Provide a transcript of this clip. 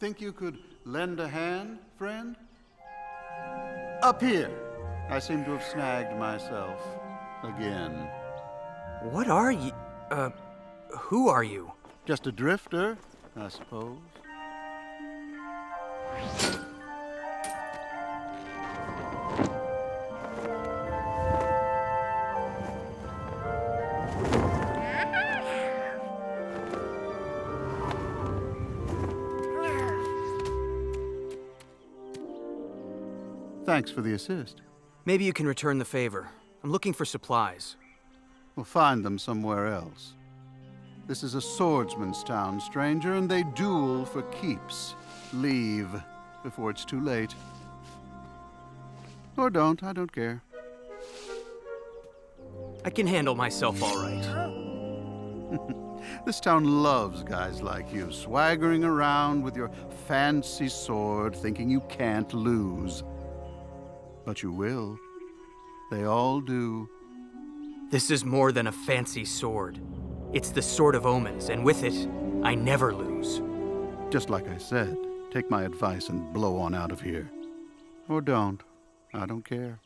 Think you could lend a hand, friend? Up here. I seem to have snagged myself again. What are you? Who are you? Just a drifter, I suppose. Thanks for the assist. Maybe you can return the favor. I'm looking for supplies. We'll find them somewhere else. This is a swordsman's town, stranger, and they duel for keeps. Leave before it's too late. Or don't, I don't care. I can handle myself all right. This town loves guys like you, swaggering around with your fancy sword, thinking you can't lose. But you will. They all do. This is more than a fancy sword. It's the Sword of Omens, and with it, I never lose. Just like I said, take my advice and blow on out of here. Or don't. I don't care.